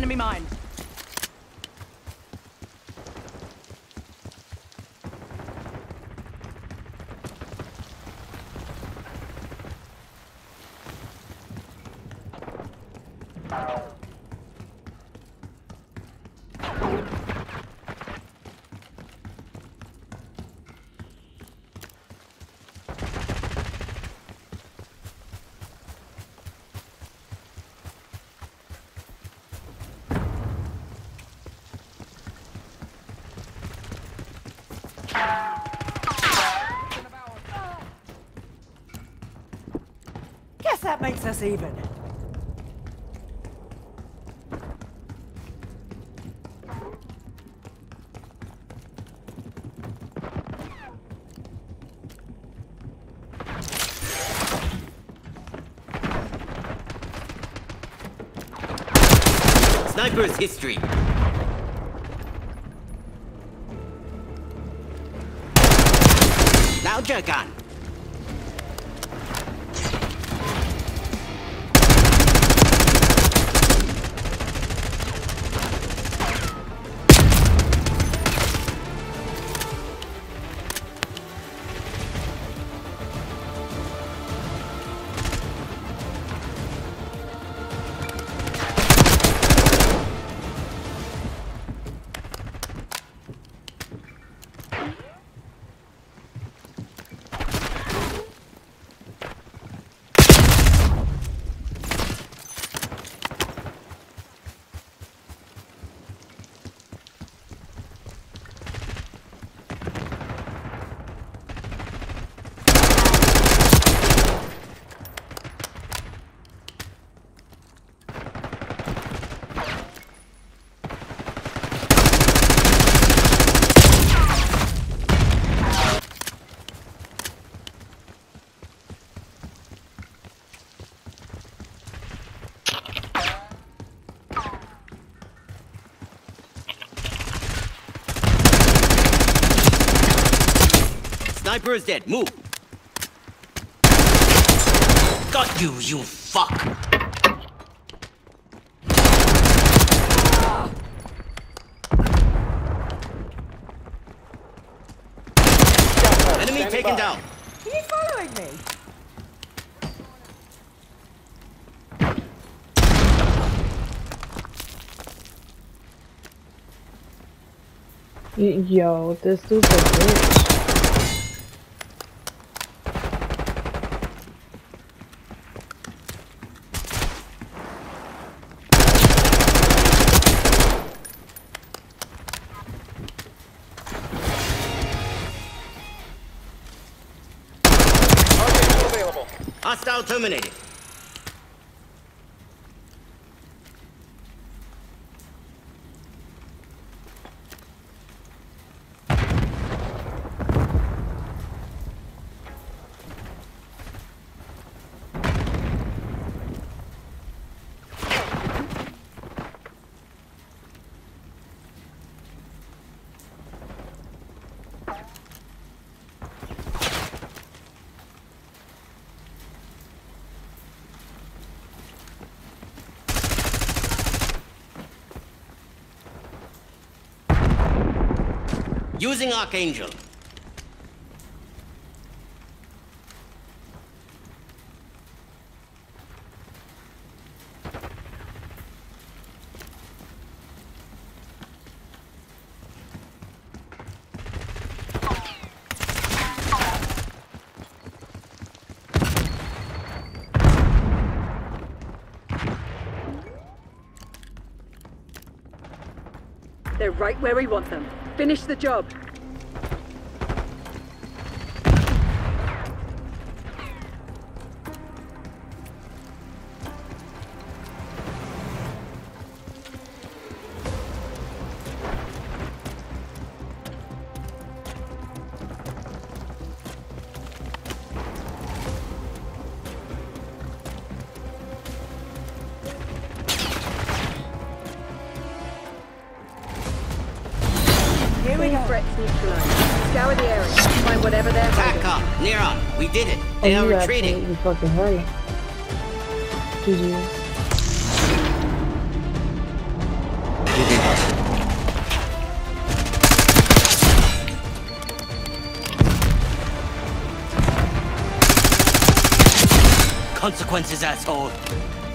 enemy mine. Guess that makes us even. Sniper's history. Now jerk on. Sniper is dead. Move. Got you, you fuck. Enemy taken down. Are you following me? Yo, this dude's a bitch. Hostile terminated. Using Archangel. They're right where we want them. Finish the job. Here we go. Threats neutralized. Scour the area. Find whatever they're hiding. Attack up. Near on. We did it. Oh, They are you retreating. absolutely fucking hurry. GG. consequences, asshole.